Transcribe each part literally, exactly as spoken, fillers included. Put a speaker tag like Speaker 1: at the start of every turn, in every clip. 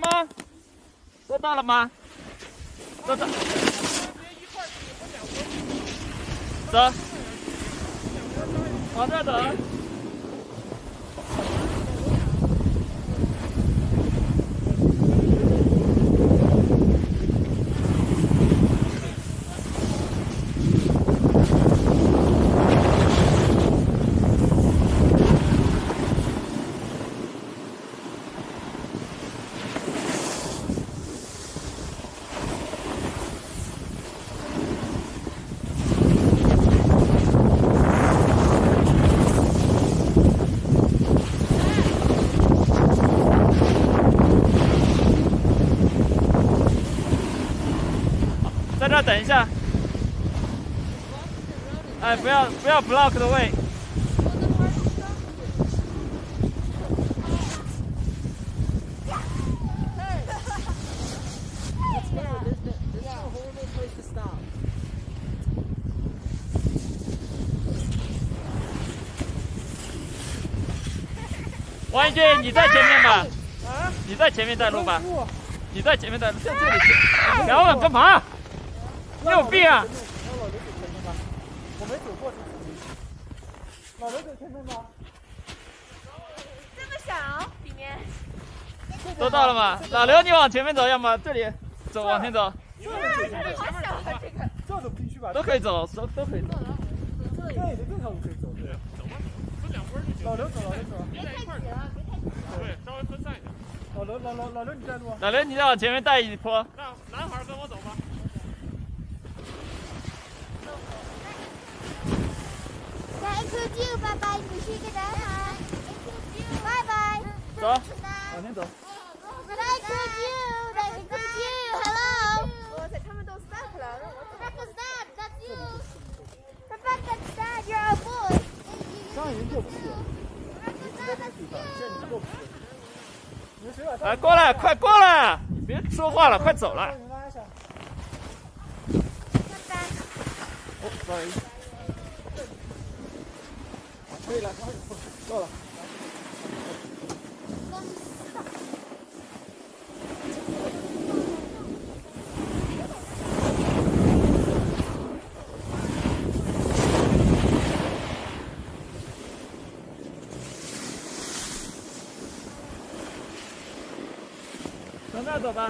Speaker 1: 吗？收到了吗？收到。走，往这走。 在这等一下。哎，不要不要 block the way。王一俊，你在前面吧？啊？你在前面带路吧？你在前面带路，向这里去。聊了干嘛？ 你有病啊！
Speaker 2: 我没走过去。老刘走前面吗？
Speaker 3: 这么小，里面。
Speaker 1: 都到了吗？老刘，你往前面走，要么这里走，往前走。
Speaker 3: 这个好小啊，这个。
Speaker 2: 这都必须吧？
Speaker 1: 都可以走，都都可以走。
Speaker 2: 对，这条路可以走。对，走吧，分两波就行。老刘走，老刘走。
Speaker 3: 别太挤了，别太挤了。
Speaker 2: 对，稍微分散一点。老刘，老老老刘你带路。
Speaker 1: 老刘，你再往前面带一坡。
Speaker 2: 让男孩跟我走吧。
Speaker 3: Thank you， 拜拜，你是一个男孩。拜拜。
Speaker 1: 走，往前走。
Speaker 3: Thank you，Thank you，Hello。哇塞，他们都 stop 了，让我 stop stop，That's you。爸爸 That's that，You're a boy。
Speaker 2: 刚已经过不去了，你直接在水上，现在你过不去。你们谁把？
Speaker 1: 哎，过来，快过来！别说话了，快走了。
Speaker 2: 拉一下。
Speaker 3: 拜拜。
Speaker 1: 哦，不好意思。
Speaker 2: 可以了，够了。
Speaker 1: 从那走吧。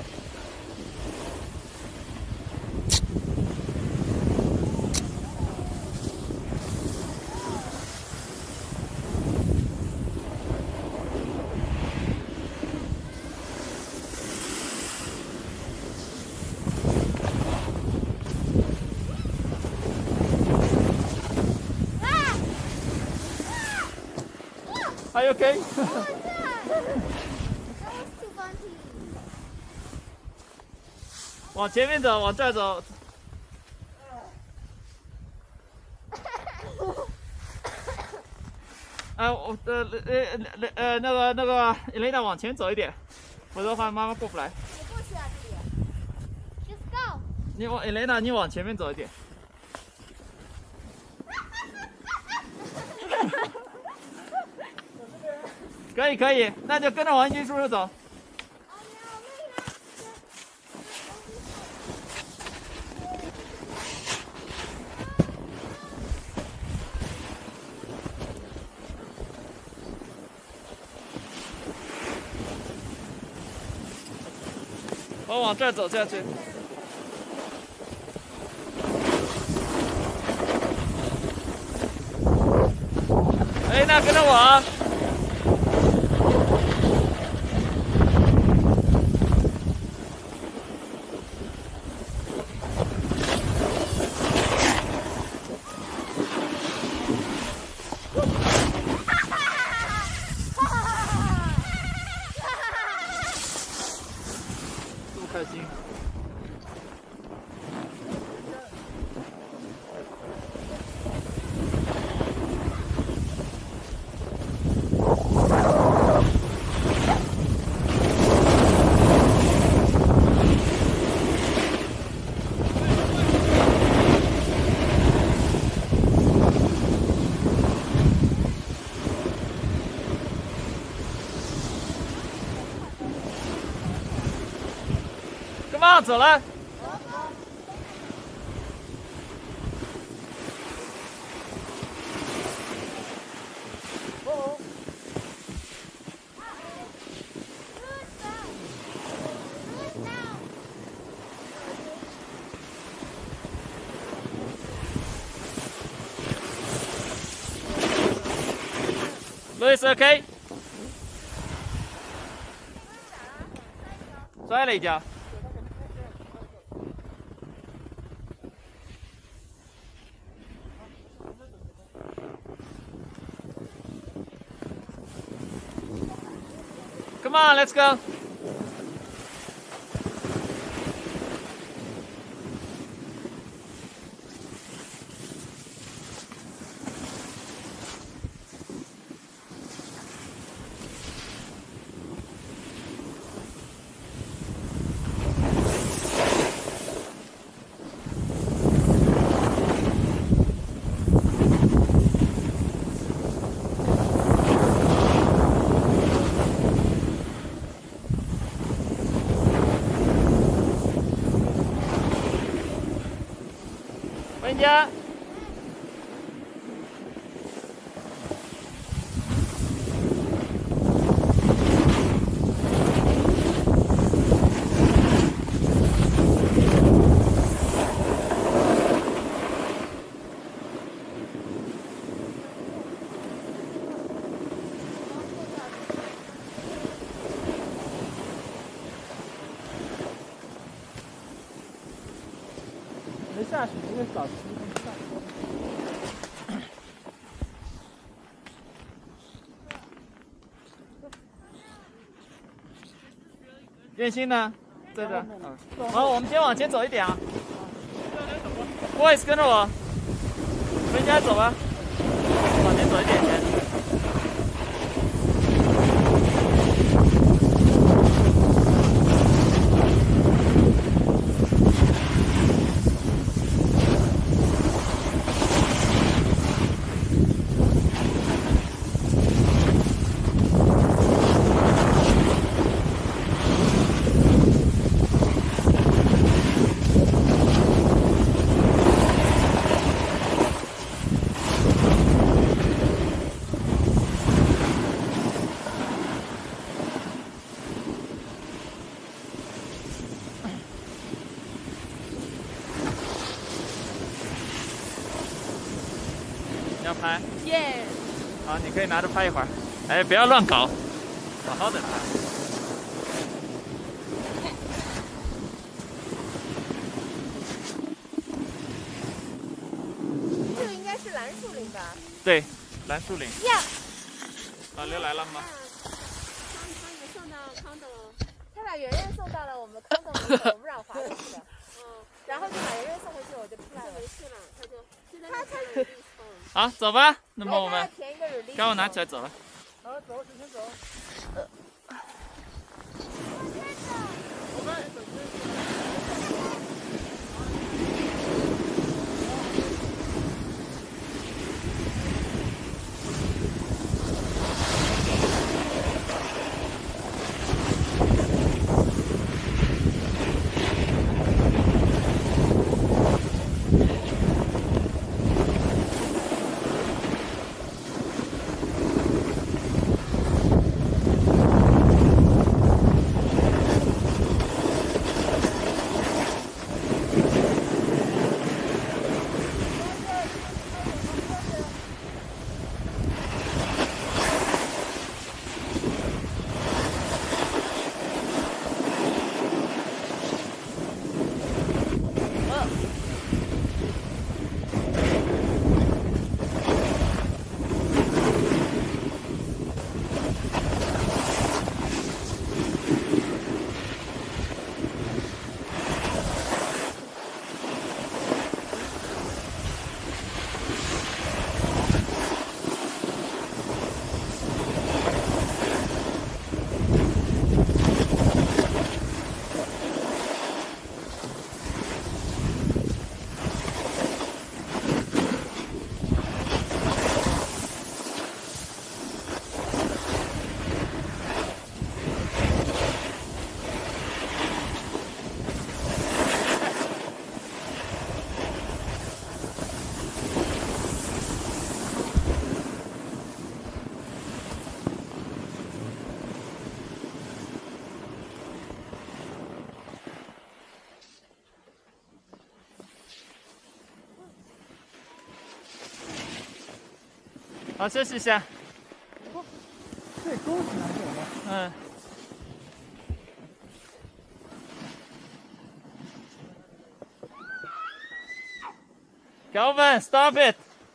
Speaker 1: Are you okay?
Speaker 3: That was too funny.
Speaker 1: 往前面走，往这儿走。哎，我呃呃呃呃那个那个 Elena 往前走一点，否则的话妈妈过不来。
Speaker 3: 我过去啊，这里。Just go.
Speaker 1: 你往 Elena， 你往前面走一点。可以可以，那就跟着王一军叔叔走。我往这儿走下去。哎，那跟着我啊！这么开心。 on，走了。
Speaker 2: 哦。
Speaker 1: Louis OK， 摔了一跤。Come on, let's go.回家。
Speaker 2: 没下雪，因为早期没下。
Speaker 1: 燕心呢？在这。好，我们先往前走一点啊。Boys 跟着我，回家走吧。往前走一点先。 要拍？
Speaker 3: 耶！
Speaker 1: 好，你可以拿着拍一会儿。哎，不要乱搞，好好的拍。
Speaker 3: 这个应该是蓝树林吧？
Speaker 1: 对，蓝树林。
Speaker 3: 呀！
Speaker 1: 老刘来了吗？
Speaker 3: 帮帮你们送到康德了。他把圆圆送到了我们康德门口，我们让滑过去的。嗯，然后就把圆圆送回去，我就出来了。没事了，他就现在他才。
Speaker 1: 好，走吧。那么我们
Speaker 3: 填一个 release。
Speaker 1: 刚我拿起来走了。
Speaker 2: 好，走，谁先走？
Speaker 3: 我们。
Speaker 1: 好，休息一下。
Speaker 2: 这沟挺难走的。
Speaker 1: 嗯。Calvin, stop it!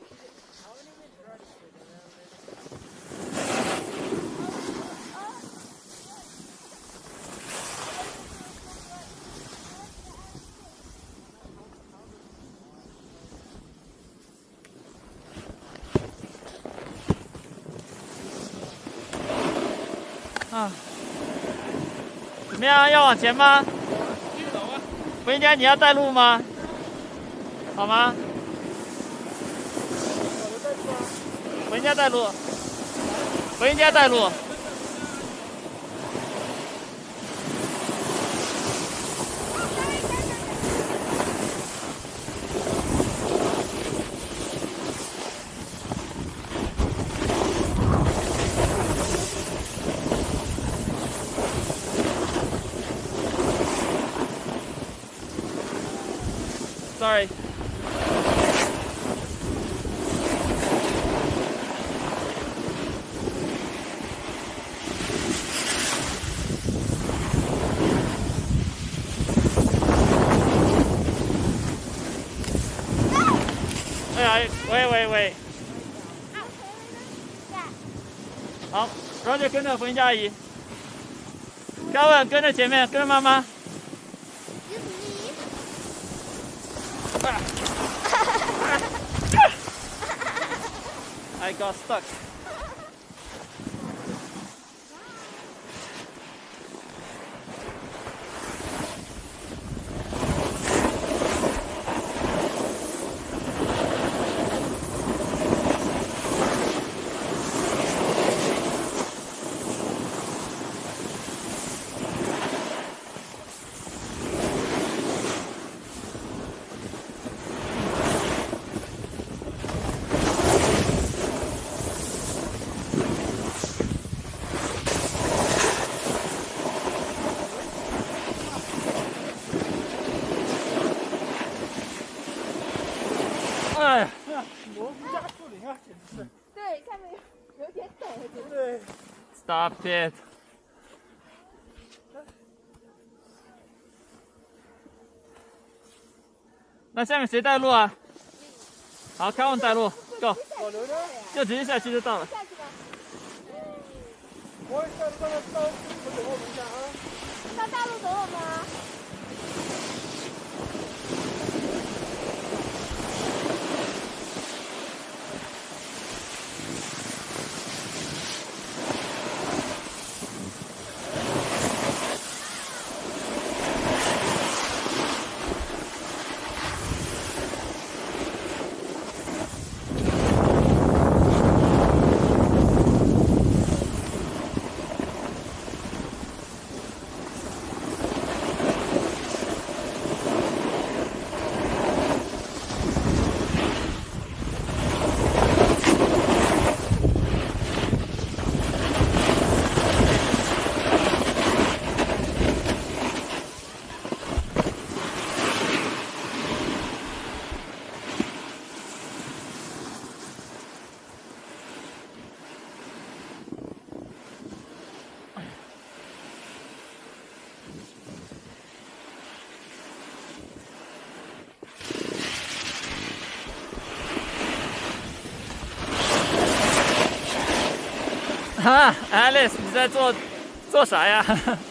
Speaker 1: Ah. 怎么样？要往前吗？继续走啊！回家你要带路吗？好吗？回家带路，回家带路。Sorry. Hey, wait, wait, wait. 好 ，Roger 跟着冯家阿姨 ，Calvin 跟着前面，跟着妈妈。I got stuck.哎，
Speaker 2: 蘑菇加树林啊，简直是。
Speaker 3: 对，下面有有点陡，对不
Speaker 2: 对。
Speaker 1: Stop it！ 那下面谁带路啊？好，Calvin带路 ，Go！
Speaker 2: 保留着，
Speaker 1: 就直接下去就到了。
Speaker 3: 下去吧。
Speaker 2: 我下到到到我等我们一下啊。
Speaker 3: 到大路等我们啊。啊 ，Alice， 你在做做啥呀？